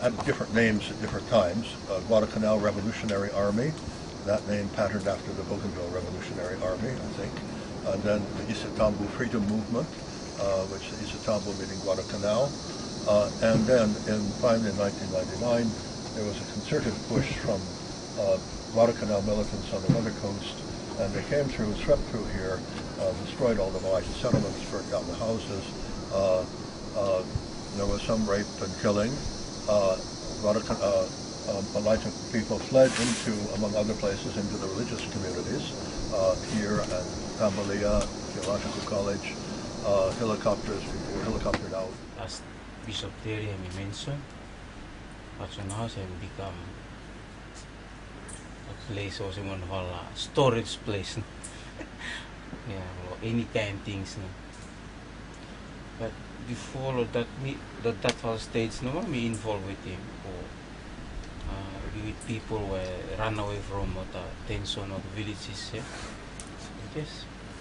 had different names at different times. Guadalcanal Revolutionary Army, that name patterned after the Bougainville Revolutionary Army, I think. And then the Isitambu Freedom Movement, which is Isitambu meaning Guadalcanal. And then finally in 1999, there was a concerted push from Guadalcanal militants on the other coast, and they came through, swept through here, destroyed all the Malaysian settlements, burnt down the houses. There was some rape and killing. Malaysian people fled into, among other places, into the religious communities here at Tambalia Theological College. Helicopters, people were helicoptered out. As Bishop Terry mentioned, Patron House has become a place also one of our storage place. Yeah, any kind of things. But before that, that whole stage, me involved with him. With people who run away from the tension of the villages. Yeah? Yes.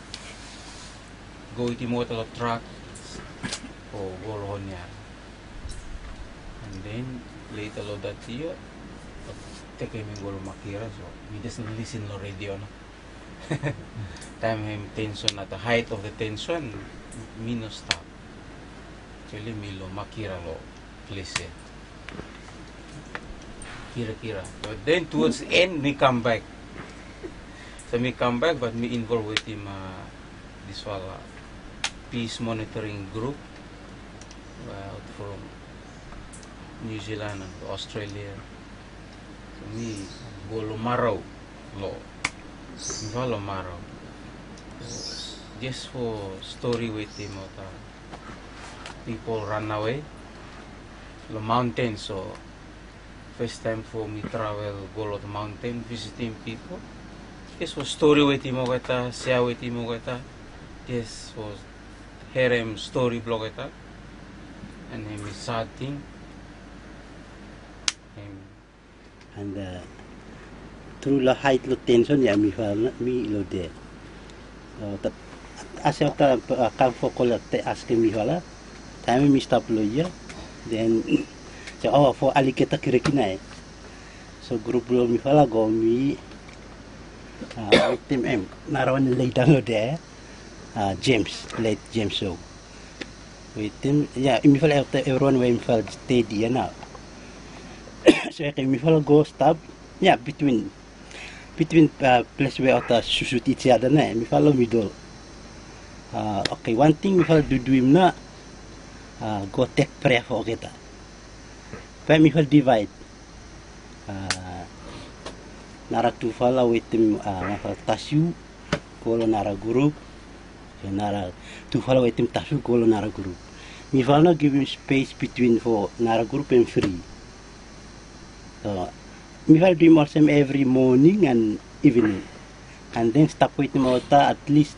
Go with him with a truck or go on here. And then later that year, take him and go to Makira, so we just listen to radio. No? Time him tension at the height of the tension, me no stop. Actually, me lo Makira lo place. Kira. But then towards the end, me come back. So me come back, but me involved with him this was peace monitoring group from New Zealand and Australia. So me go Lomaro law. Lomaro. Just for story with him, people run away. The mountain, so first time for me travel, go to the mountain, visiting people. This was story with him, share with him, this was hear him story blog, and him is sad thing. And through the height of tension, yeah, me lo there. As I come for call asking me time me stop lo here, then. So, for Aliketa Kirikina. So, group lo mi fala go mi team M. Narawan later there, James, late James so. With him, yeah, mi fala everyone when felt steady now. So, mi fala go stop, yeah, between place where ota shoot each other na, mi fala middle. Okay, one thing mi fala do him na, go take prayer for kita. Family will divide. Nara tu fala with him, tasu, kolo nara group. Nara tu fala with him tasu, kolo nara group. Me fala give him space between for nara group and free. So, me fala do him also every morning and evening, and then stop with him at least.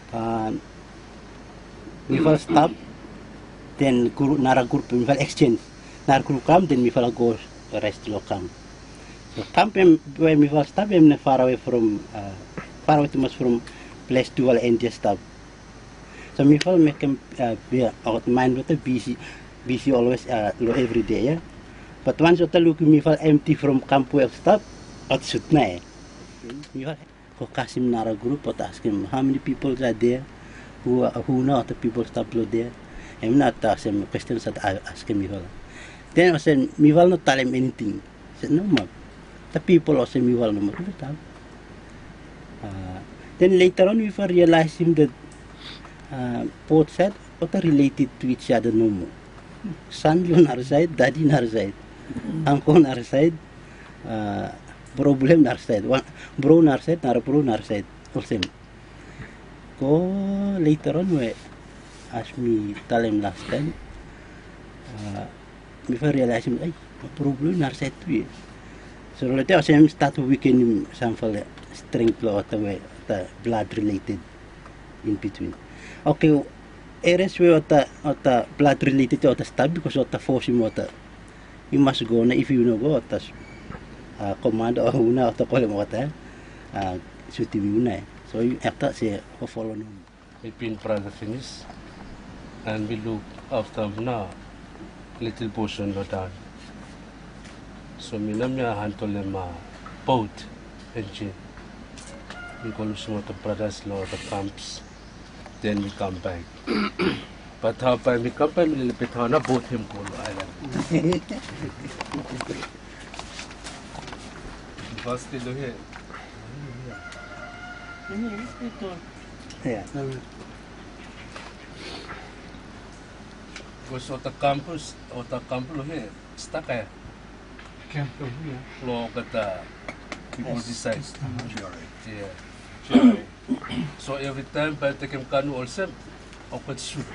Me fala stop, then nara group me fala exchange. Narkru come, then me fala go rest lo come. So camp where me fala stop, far away too much from place to all end stop. So me fala make him be out mind with busy always every day, yeah. But once you look me fala empty from camp where stop, at shoot na. Me fala focus him nara group, but ask him how many people are there, who know the people stop lo there. I'm not asking him questions that I ask him me fala. Then I said, me will not tell him anything. I said, no, ma'am. The people also me will not tell. Then later on, we realized him that both said, what are related to each other no more. Son on our side, daddy on our side, uncle on our side, problem on our side, one bro on our side, not a bro on our side, all same. Go later on, we asked me, tell him last time. Before realizing, ay, problem na set we. So later I start weakening some strength or the blood related in between. Okay, areas where the blood related to the stab because of the force water. You must go na if you know go at command or una of the column water. Should be una. So you have to say follow. We've been brother finish and we look after now. Little portion of that. So minamya handle ma boat engine. We go to some of the brothers lower the camps. Then we come back. But how by we come back, we bit on a boat him go to island. First still here. Yeah. Because of the campus here, stuck here. Campo here. Look at the people decide. Yeah. So every time by taking canoe also, I could shoot.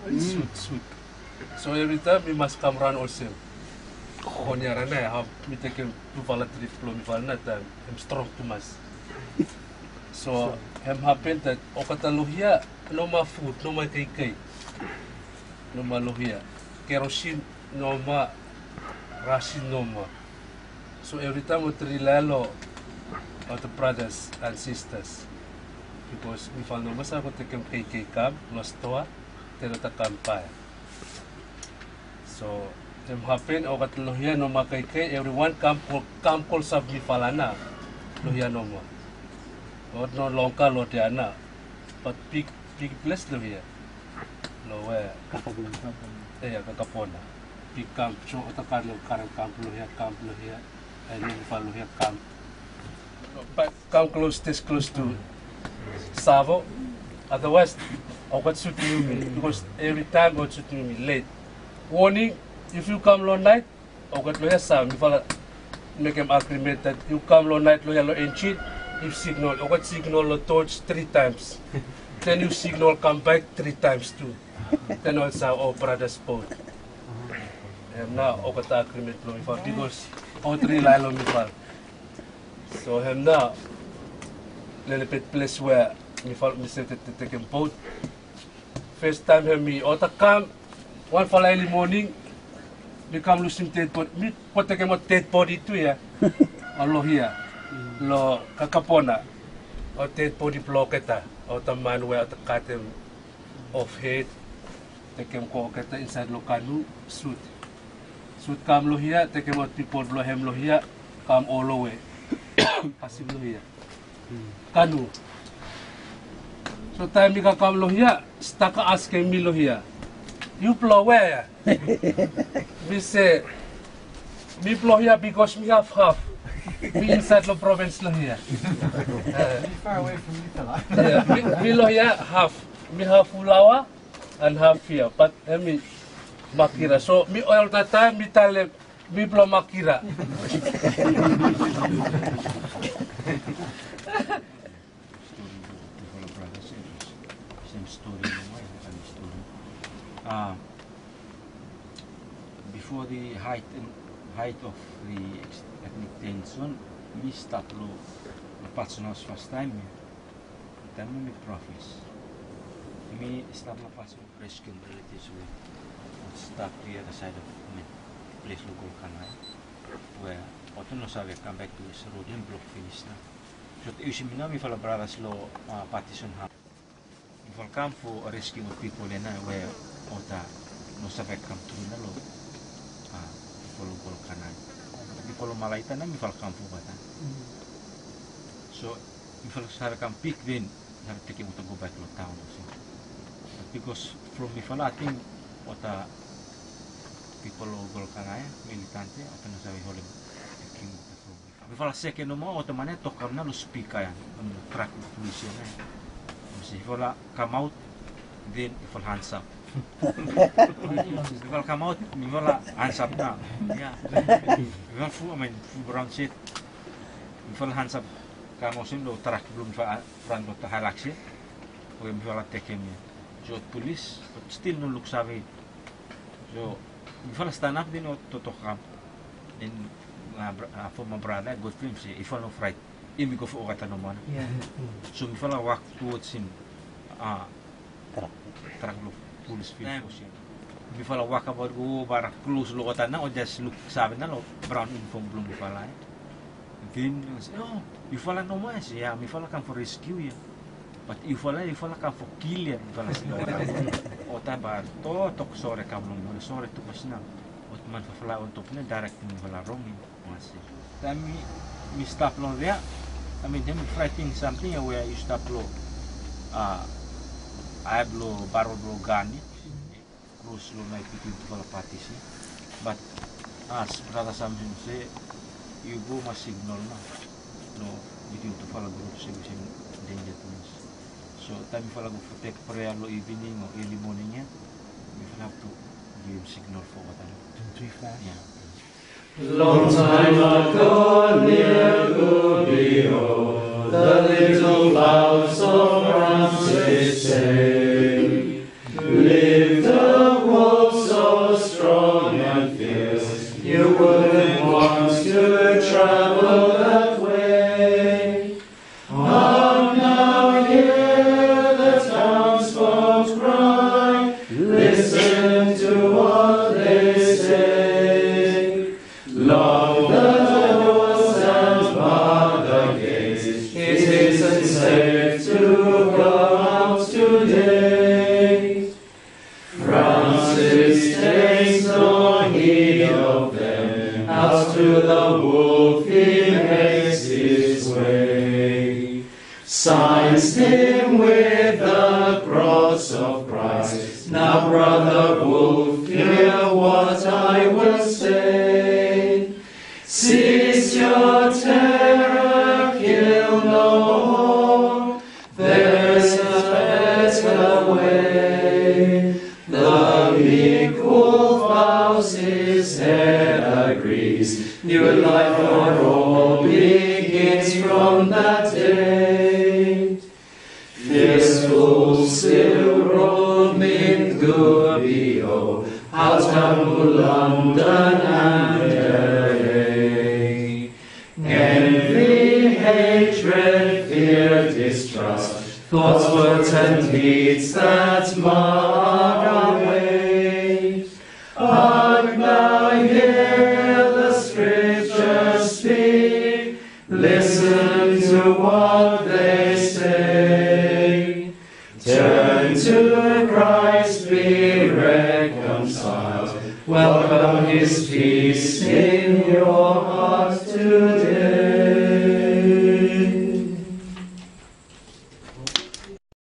So every time we must come run also. Konyarana, I have me taken 2 volatile flow, I'm strong too much. So it happened that Okataluhia, no more food, no more cake, no more lohia, kerosene, no more, ration, no more. So every time we rely on the brothers and sisters, because we found no more to take cake cab, lost toa, then the campfire. So it happened Okataluhia, no more cake, everyone come call sub me falana, lohia no more. Or no longer Lodiana, but big place here. Lower Kakapona. Big camp, show the current camp here, and then follow here camp. But come close, this close to Savo. Otherwise, I got shooting me because every time I shooting me late. Warning, if you come long night, I got lawyer Sam. If I make him agreement that you come long night, lawyer engine. You signal, I got signal the torch 3 times. Then you signal come back 3 times too. Then also our brother's boat. And now I got agreement because all 3 line on me. So I'm now little bit place where me said to take a boat. First time me ought to come 1 for early morning. We come losing dead body. Me put take a dead body too yeah. Allah here. Lo kakapona o dead body blocketa o the man where the curtain of head take him ko keta inside lo canoe suit come lo here take him out people blow him lo here come all the way passive lo here canoe so time we come lo here stuck asking me lo here you blow where we say me blow here because me have half. We inside the province lo here. Far away from you, fella. Yeah, we lo here half. Me half Ulawa and half here. But me Makira. So me all the time me tell them me blow Makira. Same story. Before the height of the ethnic tension, we start to patch first time. Then we profess. We start to patch rescue relatives with start the other side of the place local canal, where Otono Save come back to his road and block finish now. So usually we follow brothers law partition house. We will come for rescue of people in where Ota no Save come to the law. Local canal. Tapi kalau Malaita na mifal kampu bata. So mifal sara kam pick then sara teki uta go back to town also. Because from mifal I think ota people local canal militante ota na sabi hole teki uta from mifal second no mo ota mane tokar na lo speak ya track police na. Mifal come out then mifal hands up. Mifal come out, mifal hands up na. Yeah. Mifal full brown sheet. Mifal hands up. Kamu sim lo track belum front lo tahalaksi. Oke mifal take him. So police, but still no look savvy. So mifal stand up din o totokam. Then for my brother, good film say mifal no fright. Imi go for okata no man. So mifal walk towards him. Track lo. Police field mi fala waka about go barak close lo kota na o just look sabi na lo brown uniform blue mi fala then oh mi fala no mas yeah mi fala come for rescue ya but mi fala come for kill ya mi fala sila o ta ba to tok sore kam lo sore to pasna Ot man fala untuk ne direct mi fala wrong masih. Then mi stop lo there. I mean, them fighting something where you stop lo. I have lo barrel lo gun. Close lo may pitin to fala parties. But as brother something say, you go mas signal na. No, between to fala group sing danger things. So time fala go protect prayer lo evening or early morning ya. We have to give signal for what I know. 3 fast. Yeah. Long time ago, near Gubbio, the little flowers of Francis say, lived a wolf so strong and fierce, you wouldn't want to travel that way. Hark now, hear the townsfolk cry, listen to what they say. Lock the doors and bar the gates, it isn't safe to go out today. Francis takes no heed of them, out to the wolf he makes his way. Signs him with the cross of Christ. Now, brother wolf, hear what I will say. Cease your terror, kill no more. There's a better way. The meek wolf bows his head, agrees. New life for all begins from that day. Fierce wolves still roam in Gubbio, out of London and LA. Envy, hatred, fear, distrust, thoughts, words, and deeds that mar our way. Hark now, hear the Scriptures speak, listen to what they say. Turn to Christ, be reconciled, welcome His peace in your heart today.